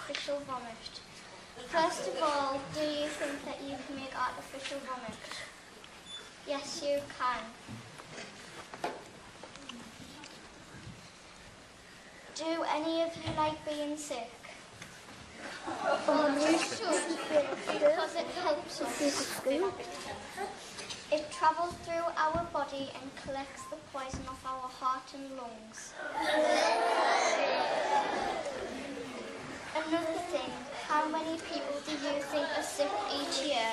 artificial vomit. First of all, do you think that you can make artificial vomit? Yes, you can. Do any of you like being sick? You should, because it helps us. It travels through our body and collects the poison off our heart and lungs. Another thing, how many people do you think are sick each year?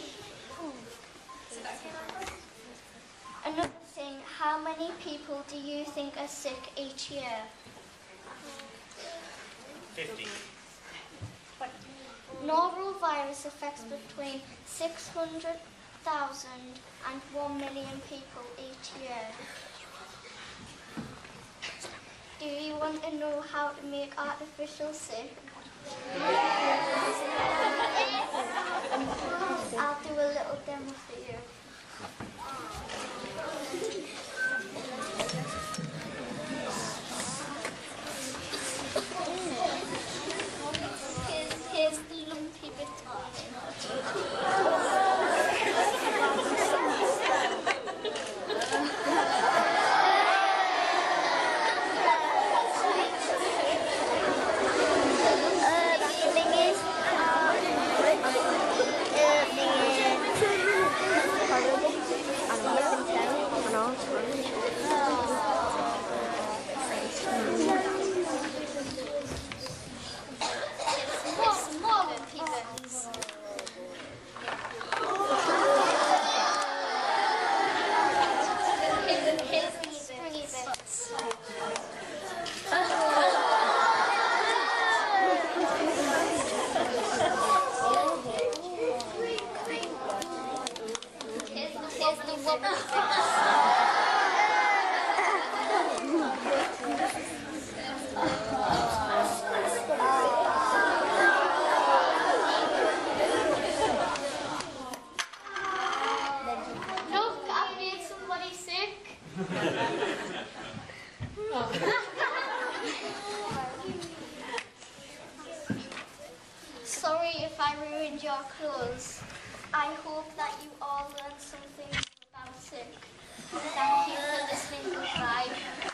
Another thing, how many people do you think are sick each year? 50. Norovirus affects between 600,000 and 1 million people each year. Do you want to know how to make artificial sick? I'll do a little demo for you. Here's the lumpy bit on it. Sorry if I ruined your clothes. I hope that you all learned something about it. Thank you for listening. Goodbye.